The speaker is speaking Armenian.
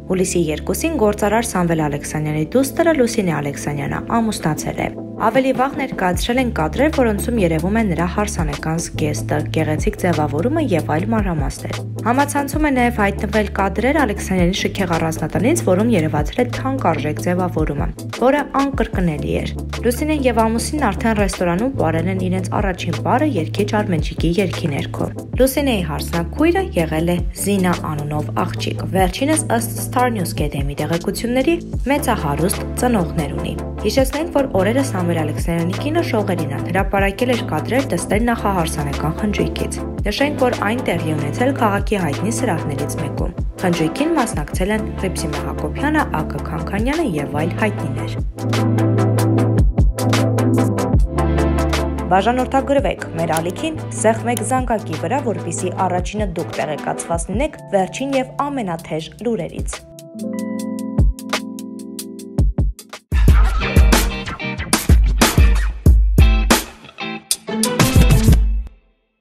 Հուլիսի 2-ին գործարար Սամվել Ալեքսանյանի դուստրը Լուսինե Ալեքսանյանը ամուսնացել է։ Ավելի վաղ ներկայացրել են կադրեր, որոնցում երևում է նրա հարսանեկան զգեստը, գեղեցիկ ձևավորումը եւ այլ մանրամասներ։ Համացանցում է նաև հայտնվել կադրեր Ալեքսանյանի շքեղ առանձնատնից, որում երևացել է թանկարժեք ձևավորումը, որը անկրկնելի էր։ Լուսինեն եւ ամուսինն արդեն ռեստորանում վարել են իրենց առաջին պարը երգիչ Արմենջիկի երգի ներքո։ Լուսինեի հարսնակույրը եղել է Զինա անունով աղջիկ։ Վերջինս ըստ Star News Academy տեղեկությունների մեծահարուստ ծնողներ ունի։ Հիշեցնենք, որ օրերս Սամվել Ալեքսանյանի կինը շողերին հրապարակել էր կադրեր դստեր նախահարսանեկան խնջույքից։ Նշենք, որ այն տեղի ունեցել քաղաքի հայտնի սրահներից մեկում։ Խնջույքին մասնակցել են Ղիբսիմե Հակոբյանը, Ակը Քանքանյանը եւ այլ հայտնիներ։ Բաժանորդագրվեք մեր ալիքին սեղմեք զանգակի վրա, որպեսզի առաջինը դուք տեղեկացված լինեք վերջին եւ ամենաթեժ լուրերից։